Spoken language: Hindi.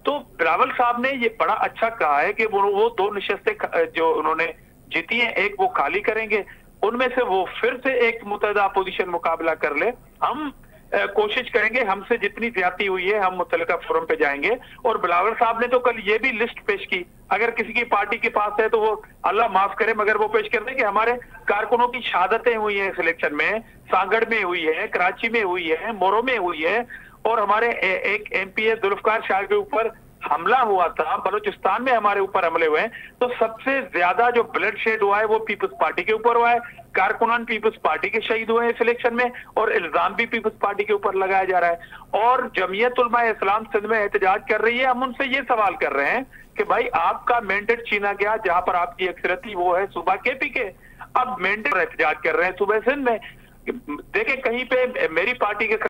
तो बिलावल साहब ने ये बड़ा अच्छा कहा है कि वो दो नशस्तें जो उन्होंने जीती हैं, एक वो खाली करेंगे, उनमें से वो फिर से एक मुतहदा अपोजिशन मुकाबला कर ले। हम कोशिश करेंगे, हमसे जितनी ज्यादती हुई है हम मुतल्लिका फोरम पे जाएंगे। और बिलावल साहब ने तो कल ये भी लिस्ट पेश की, अगर किसी की पार्टी के पास है तो वो अल्लाह माफ करे मगर वो पेश कर दे कि हमारे कारकुनों की शहादतें हुई है इस इलेक्शन में, सांगड़ में हुई है, कराची में हुई है, मोरो में हुई है, और हमारे एक एमपी है जुल्फकार शाह के ऊपर हमला हुआ था, बलूचिस्तान में हमारे ऊपर हमले हुए हैं। तो सबसे ज्यादा जो ब्लड शेड हुआ है वो पीपल्स पार्टी के ऊपर हुआ है, कारकुनान पीपल्स पार्टी के शहीद हुए हैं इस इलेक्शन में, और इल्जाम भी पीपल्स पार्टी के ऊपर लगाया जा रहा है। और जमीयत उलमा इस्लाम सिंध में एहतजाज कर रही है। हम उनसे ये सवाल कर रहे हैं कि भाई आपका मैंडेट छीना गया, जहां पर आपकी अक्सरियत थी वो है सूबा केपी के, अब मैंडेट एहतजाज कर रहे हैं सूबे सिंध में। देखे कहीं पे मेरी पार्टी के